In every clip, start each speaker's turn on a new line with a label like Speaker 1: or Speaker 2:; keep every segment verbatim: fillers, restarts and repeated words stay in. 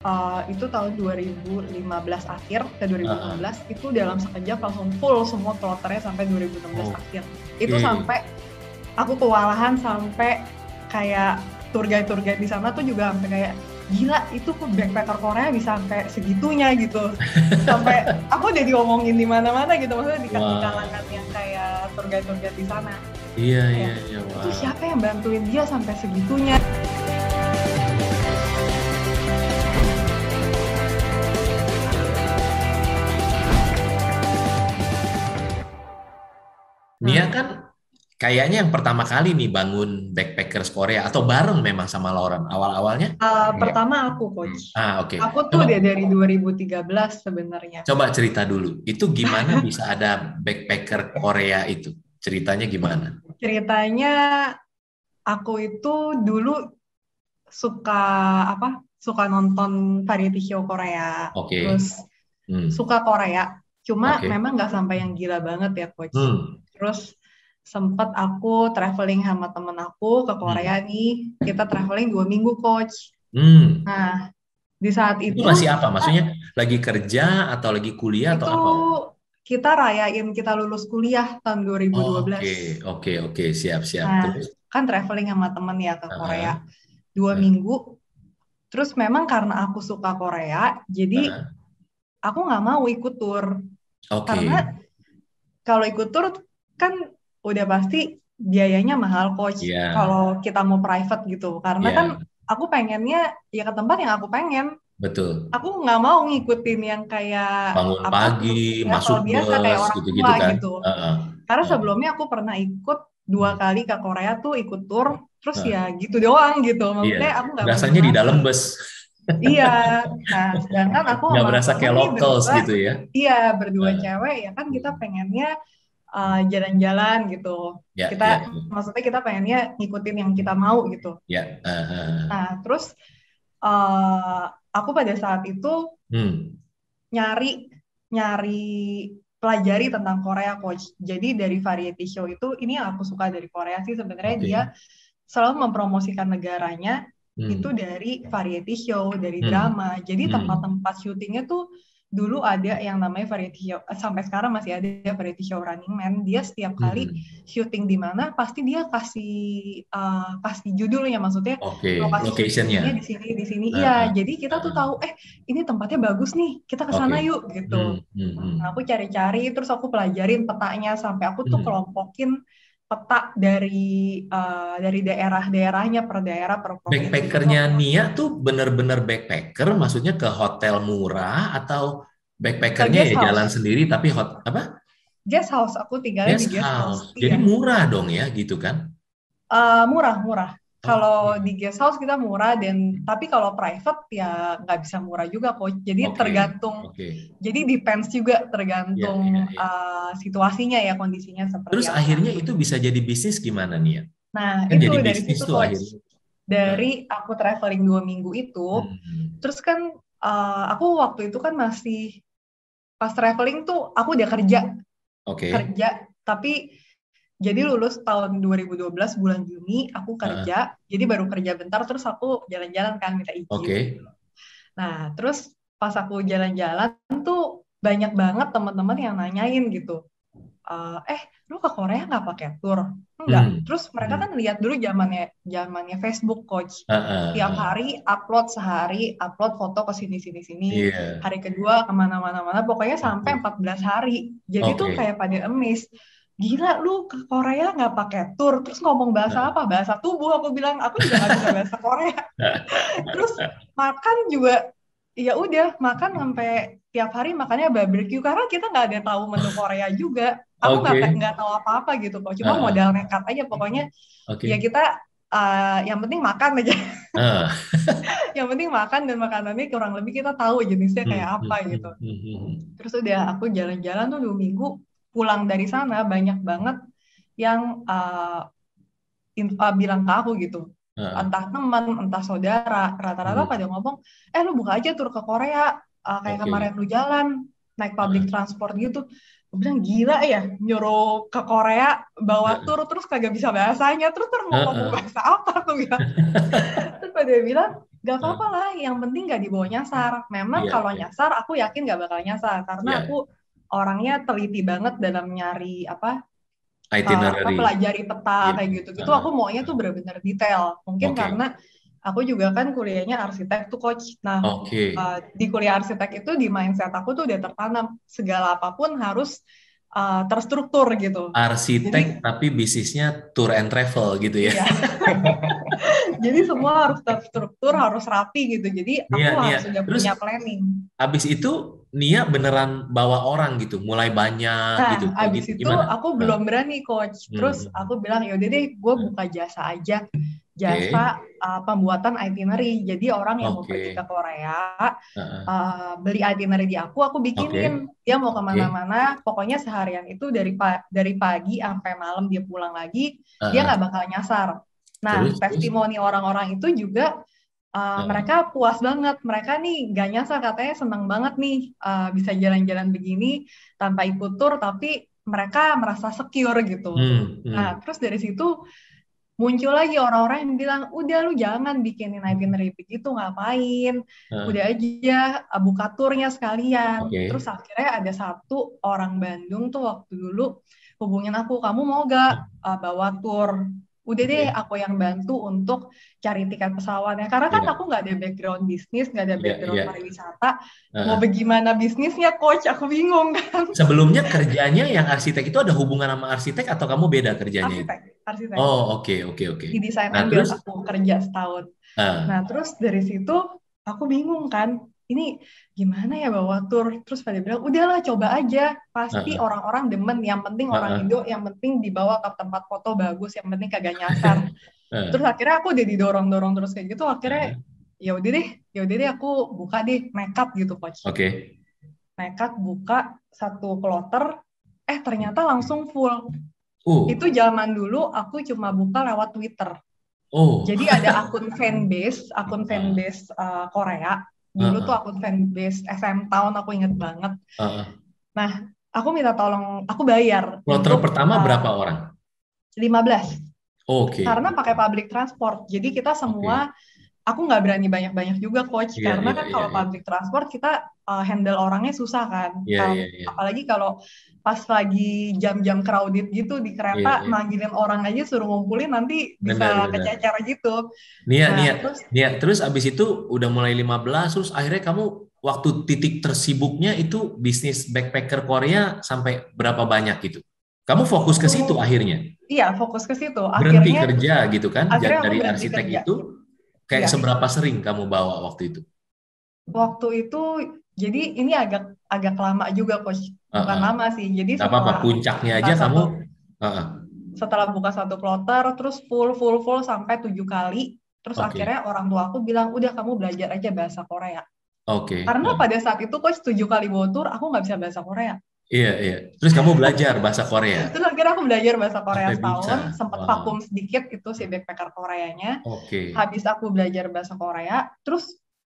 Speaker 1: uh, itu tahun dua ribu lima belas akhir ke dua ribu enam belas uh-huh. itu dalam sekejap langsung full semua kloternya sampai dua ribu enam belas oh. akhir. Itu okay. sampai aku kewalahan sampai kayak tour guide-tour guide di sana tuh juga sampai kayak gila itu kok backpacker Korea bisa sampai segitunya gitu. Sampai aku udah diomongin di mana-mana gitu, maksudnya di wow. kalangan yang kayak tour guide-tour guide di sana.
Speaker 2: Iya iya iya.
Speaker 1: Wow. Itu siapa yang bantuin dia sampai segitunya?
Speaker 2: Nia kan kayaknya yang pertama kali nih bangun Backpackers Korea atau bareng memang sama Lauren awal-awalnya?
Speaker 1: Uh, pertama aku coach.
Speaker 2: Ah oke. Okay.
Speaker 1: Aku tuh udah dari dua ribu tiga belas sebenarnya.
Speaker 2: Coba cerita dulu. Itu gimana bisa ada Backpacker Korea itu? Ceritanya gimana?
Speaker 1: Ceritanya aku itu dulu suka apa? Suka nonton variety show Korea.
Speaker 2: Oke. Okay.
Speaker 1: Terus hmm. suka Korea. Cuma
Speaker 2: okay.
Speaker 1: memang nggak sampai yang gila banget ya coach.
Speaker 2: Hmm.
Speaker 1: Terus sempat aku traveling sama temen aku ke Korea hmm. nih. Kita traveling dua minggu coach.
Speaker 2: Hmm.
Speaker 1: Nah di saat itu,
Speaker 2: itu masih apa? Maksudnya lagi kerja atau lagi kuliah atau apa?
Speaker 1: Kita rayain kita lulus kuliah tahun dua ribu dua belas.
Speaker 2: Oke, okay, oke, okay, oke, okay. siap, siap.
Speaker 1: Nah,
Speaker 2: terus?
Speaker 1: Kan traveling sama temen ya ke Korea uh-huh. dua uh-huh. minggu. Terus memang karena aku suka Korea, jadi uh-huh. aku nggak mau ikut tour.
Speaker 2: Okay.
Speaker 1: Karena kalau ikut tour kan udah pasti biayanya mahal coach.
Speaker 2: Yeah.
Speaker 1: Kalau kita mau private gitu, karena yeah. kan aku pengennya ya ke tempat yang aku pengen.
Speaker 2: Betul.
Speaker 1: Aku nggak mau ngikutin yang kayak
Speaker 2: bangun apa, pagi, masuk
Speaker 1: biasa
Speaker 2: bus,
Speaker 1: kayak orang
Speaker 2: gitu-gitu
Speaker 1: tua
Speaker 2: kan.
Speaker 1: gitu.
Speaker 2: Uh-uh.
Speaker 1: Karena
Speaker 2: uh-uh.
Speaker 1: sebelumnya aku pernah ikut dua hmm. kali ke Korea tuh ikut tour, terus uh-uh. ya gitu doang gitu. Maksudnya
Speaker 2: iya.
Speaker 1: aku nggak
Speaker 2: rasanya di dalam bus.
Speaker 1: Iya. Nah, sedangkan aku
Speaker 2: nggak berasa kayak locals
Speaker 1: berdua,
Speaker 2: gitu ya?
Speaker 1: Iya, berdua uh. cewek ya kan kita pengennya uh, jalan-jalan gitu.
Speaker 2: Ya,
Speaker 1: kita
Speaker 2: ya, ya.
Speaker 1: maksudnya kita pengennya ngikutin yang kita mau gitu.
Speaker 2: Ya. Uh-huh.
Speaker 1: Nah, terus Uh, aku pada saat itu
Speaker 2: hmm.
Speaker 1: nyari nyari pelajari tentang Korea coach. Jadi dari variety show itu ini yang aku suka dari Korea sih sebenarnya okay. dia selalu mempromosikan negaranya hmm. itu dari variety show, dari hmm. drama. Jadi hmm. tempat-tempat syutingnya tuh dulu ada yang namanya variety show, sampai sekarang masih ada variety show Running Man. Dia setiap kali hmm. syuting di mana pasti dia kasih uh, kasih judulnya, maksudnya
Speaker 2: okay.
Speaker 1: lokasi
Speaker 2: location-nya
Speaker 1: di sini di sini. Uh, iya, uh, jadi kita uh, tuh tahu eh ini tempatnya bagus nih, kita ke sana okay. yuk gitu. Hmm. Hmm. Nah, aku cari-cari terus aku pelajarin petanya sampai aku tuh hmm. kelompokin peta dari uh, dari daerah-daerahnya per daerah per provinsi.
Speaker 2: Backpackernya Nia tuh bener-bener backpacker, maksudnya ke hotel murah atau backpackernya ya jalan sendiri tapi hot apa?
Speaker 1: Guest house, aku tinggalnya
Speaker 2: guest
Speaker 1: di guest
Speaker 2: house.
Speaker 1: house.
Speaker 2: Jadi
Speaker 1: Iya.
Speaker 2: murah dong ya gitu kan?
Speaker 1: Uh, murah murah.
Speaker 2: Oh.
Speaker 1: Kalau di guest house kita murah dan tapi kalau private ya nggak bisa murah juga kok. Jadi
Speaker 2: okay.
Speaker 1: tergantung.
Speaker 2: Okay.
Speaker 1: Jadi depends juga tergantung yeah, yeah, yeah. Uh, situasinya ya kondisinya seperti
Speaker 2: Terus
Speaker 1: apa.
Speaker 2: akhirnya itu bisa jadi bisnis gimana nih ya?
Speaker 1: Nah
Speaker 2: kan
Speaker 1: itu
Speaker 2: jadi
Speaker 1: dari situ
Speaker 2: tuh
Speaker 1: coach. Dari aku traveling dua minggu itu, hmm. terus kan uh, aku waktu itu kan masih pas traveling tuh aku udah kerja,
Speaker 2: okay.
Speaker 1: kerja tapi jadi lulus tahun dua ribu dua belas bulan Juni aku kerja, uh. jadi baru kerja bentar terus aku jalan-jalan kan minta izin.
Speaker 2: Okay.
Speaker 1: Nah terus pas aku jalan-jalan tuh banyak banget teman-teman yang nanyain gitu, uh, eh lu ke Korea nggak pakai tour? Enggak. Hmm. Terus mereka kan lihat dulu zamannya zamannya Facebook coach, uh, uh, tiap hari upload sehari upload foto ke sini sini sini, yeah. hari kedua kemana-mana mana, pokoknya sampai okay. empat belas hari. Jadi okay. tuh kayak pada amazed. Gila lu ke Korea nggak pakai tour, terus ngomong bahasa apa? Bahasa tubuh, aku bilang aku juga nggak bisa bahasa Korea. Terus makan juga, ya udah makan sampai tiap hari makannya barbecue karena kita nggak ada tahu menu Korea juga. Aku nggak okay. nggak tahu apa-apa gitu kok, cuma uh, modal nekat aja pokoknya. Okay. Ya kita uh, yang penting makan aja. Uh. Yang penting makan dan makanannya kurang lebih kita tahu jenisnya kayak hmm, apa hmm, gitu. Hmm, hmm. Terus udah aku jalan-jalan tuh dua minggu. Pulang dari sana banyak banget yang uh, in, uh, bilang ke aku gitu, uh. entah teman, entah saudara, rata-rata hmm. pada ngomong, eh lu buka aja tur ke Korea, uh, kayak okay. kemarin lu jalan naik public uh. transport gitu. Gue bilang gila ya nyuruh ke Korea bawa uh. tur terus kagak bisa bahasanya, terus terus mau ngomong uh. bahasa apa aku bilang. Terus pada bilang Gak
Speaker 2: Heeh.
Speaker 1: apa-apa lah, yang penting gak dibawa nyasar. Memang
Speaker 2: Iya,
Speaker 1: kalau
Speaker 2: iya,
Speaker 1: nyasar, aku yakin gak bakal nyasar karena
Speaker 2: iya.
Speaker 1: aku orangnya teliti banget dalam nyari apa uh, apa
Speaker 2: Itinerary.
Speaker 1: pelajari peta
Speaker 2: Iya.
Speaker 1: kayak gitu-gitu.
Speaker 2: Heeh.
Speaker 1: Aku maunya tuh benar-benar detail. Mungkin
Speaker 2: Oke.
Speaker 1: karena aku juga kan kuliahnya arsitek tuh coach. Nah,
Speaker 2: Oke.
Speaker 1: uh, di kuliah arsitek itu di mindset aku tuh udah tertanam segala apapun harus uh, terstruktur gitu.
Speaker 2: Arsitek
Speaker 1: Jadi
Speaker 2: tapi bisnisnya tour and travel gitu ya.
Speaker 1: iya, jadi semua harus terstruktur, harus rapi gitu. Jadi
Speaker 2: Nia,
Speaker 1: aku
Speaker 2: Nia.
Speaker 1: harus sudah
Speaker 2: Terus
Speaker 1: punya planning.
Speaker 2: habis itu Nia beneran bawa orang gitu, mulai banyak
Speaker 1: Nah,
Speaker 2: gitu. Kayak
Speaker 1: abis
Speaker 2: gitu
Speaker 1: itu
Speaker 2: gimana?
Speaker 1: aku
Speaker 2: Nah.
Speaker 1: belum berani, coach.
Speaker 2: Hmm.
Speaker 1: Terus aku bilang, yaudah deh, gue
Speaker 2: Hmm.
Speaker 1: buka jasa aja.
Speaker 2: Oke.
Speaker 1: Jasa uh, pembuatan itinerary. Jadi orang yang mau pergi ke
Speaker 2: Oke.
Speaker 1: Korea,
Speaker 2: Heeh.
Speaker 1: uh, beli itinerary di aku, aku bikinin.
Speaker 2: Oke.
Speaker 1: Dia mau
Speaker 2: Oke.
Speaker 1: kemana-mana, pokoknya seharian itu dari pa dari pagi sampai malam dia pulang lagi, dia
Speaker 2: Heeh.
Speaker 1: nggak bakal nyasar. Nah,
Speaker 2: Terus, terus.
Speaker 1: testimoni orang-orang itu juga uh,
Speaker 2: Heeh.
Speaker 1: mereka puas banget. Mereka nih gak nyasar, katanya seneng banget nih uh, bisa jalan-jalan begini tanpa ikut tur, tapi mereka merasa secure gitu.
Speaker 2: Hmm.
Speaker 1: Nah,
Speaker 2: Hmm.
Speaker 1: terus dari situ muncul lagi orang-orang yang bilang, udah lu jangan bikinin itinerary begitu, ngapain?
Speaker 2: Heeh.
Speaker 1: Udah aja uh, buka turnya sekalian. Terus
Speaker 2: Oke.
Speaker 1: akhirnya ada satu orang Bandung tuh waktu dulu hubungin aku, kamu mau gak uh, bawa tur? Udah deh,
Speaker 2: Oke.
Speaker 1: aku yang bantu untuk cari tiket pesawatnya. Karena kan
Speaker 2: Iya.
Speaker 1: aku nggak ada background bisnis, nggak ada
Speaker 2: Iya, iya.
Speaker 1: background pariwisata. Mau
Speaker 2: Heeh.
Speaker 1: bagaimana bisnisnya, coach? Aku bingung kan.
Speaker 2: Sebelumnya kerjanya yang arsitek itu ada hubungan sama arsitek atau kamu beda kerjanya itu?
Speaker 1: Arsitek, arsitek.
Speaker 2: Oh, oke, oke, oke.
Speaker 1: Di desain
Speaker 2: Nah,
Speaker 1: and build
Speaker 2: terus?
Speaker 1: aku kerja setahun.
Speaker 2: Ah.
Speaker 1: Nah, terus dari situ aku bingung kan, ini gimana ya bawa tur? Terus pada bilang, udahlah coba aja, pasti
Speaker 2: Heeh.
Speaker 1: orang-orang demen, yang penting orang
Speaker 2: Heeh.
Speaker 1: Indo, yang penting dibawa ke tempat foto bagus, yang penting kagak nyasar. Terus
Speaker 2: Heeh.
Speaker 1: akhirnya aku udah didorong-dorong terus kayak gitu, akhirnya
Speaker 2: Heeh.
Speaker 1: ya udah deh, ya udah deh aku buka deh, nekat gitu coach.
Speaker 2: Oke.
Speaker 1: Nekat buka satu kloter, eh ternyata langsung full.
Speaker 2: Uh.
Speaker 1: Itu zaman dulu aku cuma buka lewat Twitter.
Speaker 2: Oh.
Speaker 1: Jadi ada akun fanbase, akun
Speaker 2: Ah.
Speaker 1: fanbase uh, Korea. Dulu tuh
Speaker 2: Heeh.
Speaker 1: akun fanbase S M Town, aku inget banget.
Speaker 2: Heeh.
Speaker 1: Nah, aku minta tolong, aku bayar
Speaker 2: Kloter
Speaker 1: untuk
Speaker 2: pertama berapa
Speaker 1: uh,
Speaker 2: orang?
Speaker 1: lima belas.
Speaker 2: Oke.
Speaker 1: Karena pakai public transport. Jadi kita
Speaker 2: Oke.
Speaker 1: semua, aku nggak berani banyak-banyak juga coach.
Speaker 2: Iya,
Speaker 1: Karena
Speaker 2: iya,
Speaker 1: kan
Speaker 2: iya,
Speaker 1: kalau
Speaker 2: iya.
Speaker 1: public transport kita uh, handle orangnya susah kan.
Speaker 2: Iya, iya,
Speaker 1: Um,
Speaker 2: iya.
Speaker 1: apalagi kalau pas lagi jam-jam crowded gitu di
Speaker 2: Iya,
Speaker 1: kereta,
Speaker 2: iya.
Speaker 1: manggilin orang aja suruh ngumpulin, nanti
Speaker 2: Benar,
Speaker 1: bisa
Speaker 2: benar.
Speaker 1: kececer gitu.
Speaker 2: Nia,
Speaker 1: Nah,
Speaker 2: Nia,
Speaker 1: terus
Speaker 2: Nia, terus abis itu udah mulai lima belas, terus akhirnya kamu waktu titik tersibuknya itu bisnis backpacker Korea sampai berapa banyak gitu? Kamu fokus ke situ
Speaker 1: oh,
Speaker 2: akhirnya?
Speaker 1: iya, fokus ke situ.
Speaker 2: Berhenti
Speaker 1: Akhirnya,
Speaker 2: kerja gitu kan? Ja-
Speaker 1: akhirnya aku
Speaker 2: Dari
Speaker 1: berhenti
Speaker 2: arsitek
Speaker 1: kerja.
Speaker 2: itu, kayak
Speaker 1: Iya,
Speaker 2: seberapa sering kamu bawa waktu itu?
Speaker 1: waktu itu, jadi ini agak agak lama juga, coach. Bukan
Speaker 2: Heeh.
Speaker 1: lama sih. Jadi
Speaker 2: Gak apa-apa,
Speaker 1: setelah aku
Speaker 2: puncaknya
Speaker 1: buka
Speaker 2: aja kamu.
Speaker 1: satu,
Speaker 2: Heeh.
Speaker 1: setelah buka satu kloter, terus full, full, full sampai tujuh kali. Terus
Speaker 2: Oke,
Speaker 1: akhirnya orang tua aku bilang, udah kamu belajar aja bahasa Korea.
Speaker 2: oke.
Speaker 1: Karena
Speaker 2: Heeh.
Speaker 1: pada saat itu, coach, tujuh kali bawa tur, aku nggak bisa bahasa Korea.
Speaker 2: Iya, iya. Terus kamu belajar bahasa Korea
Speaker 1: Terus akhirnya aku belajar bahasa Korea
Speaker 2: sampai bisa.
Speaker 1: setahun, sempat
Speaker 2: Wow.
Speaker 1: vakum sedikit itu si backpacker Koreanya.
Speaker 2: Oke.
Speaker 1: Habis aku belajar bahasa Korea, terus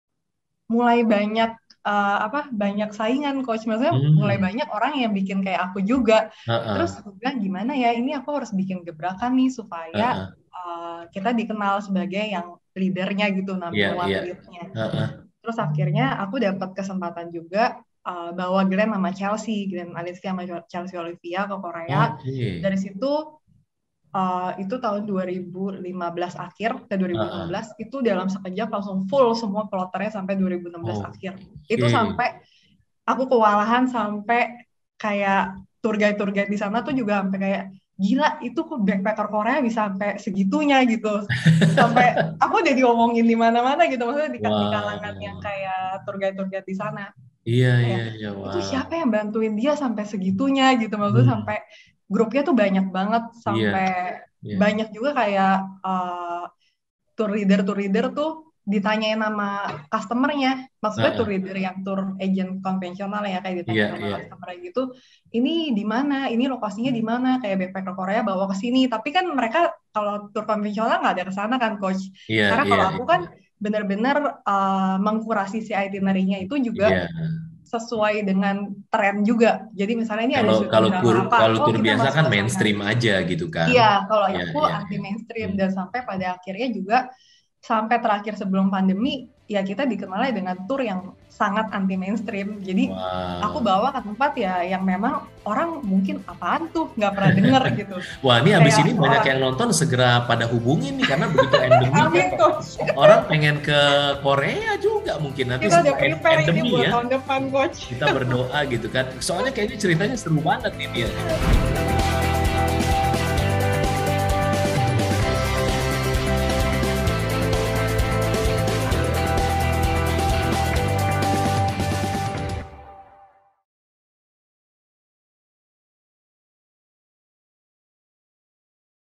Speaker 1: mulai banyak uh, apa banyak saingan coach, maksudnya mulai
Speaker 2: Hmm.
Speaker 1: banyak orang yang bikin kayak aku juga. Terus
Speaker 2: Heeh.
Speaker 1: aku bilang gimana ya, ini aku harus bikin gebrakan nih supaya
Speaker 2: Heeh.
Speaker 1: uh, kita dikenal sebagai yang leadernya gitu,
Speaker 2: Iya,
Speaker 1: number one
Speaker 2: iya.
Speaker 1: leadnya.
Speaker 2: Heeh.
Speaker 1: Terus akhirnya aku dapat kesempatan juga uh, bawa Glenn sama Chelsea, Glenn Alicia sama Chelsea Olivia ke Korea.
Speaker 2: Oke.
Speaker 1: Dari situ Uh, itu tahun dua ribu lima belas akhir ke dua ribu enam
Speaker 2: Heeh.
Speaker 1: belas, itu dalam sekejap langsung full semua kloternya sampai dua ribu enam belas akhir. Itu
Speaker 2: Oke.
Speaker 1: sampai aku kewalahan, sampai kayak tour guide tour guide di sana tuh juga sampai kayak gila, itu kok backpacker Korea bisa sampai segitunya gitu. Sampai aku udah diomongin di mana-mana gitu, maksudnya di, di kalangan yang
Speaker 2: Wow.
Speaker 1: kayak tour guide tour guide di sana.
Speaker 2: Iya, iya,
Speaker 1: Kayak
Speaker 2: iya.
Speaker 1: itu
Speaker 2: Wow.
Speaker 1: siapa yang bantuin dia sampai segitunya gitu, maksudnya
Speaker 2: Hmm.
Speaker 1: sampai grupnya tuh banyak banget,
Speaker 2: Iya,
Speaker 1: sampai
Speaker 2: iya.
Speaker 1: banyak juga kayak uh, tour leader tour leader tuh ditanyain sama customernya, maksudnya tour
Speaker 2: Heeh.
Speaker 1: leader yang tour agent konvensional ya, kayak
Speaker 2: Iya,
Speaker 1: ditanyain sama
Speaker 2: iya.
Speaker 1: customer gitu, ini di mana, ini lokasinya di mana, kayak backpacker Korea bawa ke sini. Tapi kan mereka kalau tour konvensional nggak ada ke sana kan coach,
Speaker 2: Iya,
Speaker 1: karena
Speaker 2: iya,
Speaker 1: kalau aku kan
Speaker 2: iya.
Speaker 1: benar-benar uh, mengkurasi si itinerary-nya itu juga
Speaker 2: Iya.
Speaker 1: sesuai dengan tren juga. Jadi misalnya ini ada
Speaker 2: Kalau
Speaker 1: syuting
Speaker 2: kalau
Speaker 1: drama
Speaker 2: tur
Speaker 1: apa,
Speaker 2: kalau
Speaker 1: oh
Speaker 2: tur
Speaker 1: kita
Speaker 2: biasa
Speaker 1: masuk
Speaker 2: kan
Speaker 1: ke sana.
Speaker 2: mainstream aja gitu kan?
Speaker 1: Iya, kalau
Speaker 2: Iya,
Speaker 1: aku
Speaker 2: iya,
Speaker 1: anti
Speaker 2: iya.
Speaker 1: mainstream,
Speaker 2: Hmm.
Speaker 1: dan sampai pada akhirnya juga sampai terakhir sebelum pandemi, ya kita dikenalnya dengan tour yang sangat anti mainstream. Jadi
Speaker 2: wow.
Speaker 1: aku bawa ke tempat ya yang memang orang mungkin apaan tuh, nggak pernah denger gitu.
Speaker 2: Wah, ini abis ini banyak orang yang nonton, segera pada hubungin nih, karena begitu endemi orang pengen ke Korea juga mungkin nanti
Speaker 1: kita udah prepare ini buat
Speaker 2: ya.
Speaker 1: tahun depan, Coach.
Speaker 2: Kita berdoa gitu kan. Soalnya kayaknya ceritanya seru banget nih dia.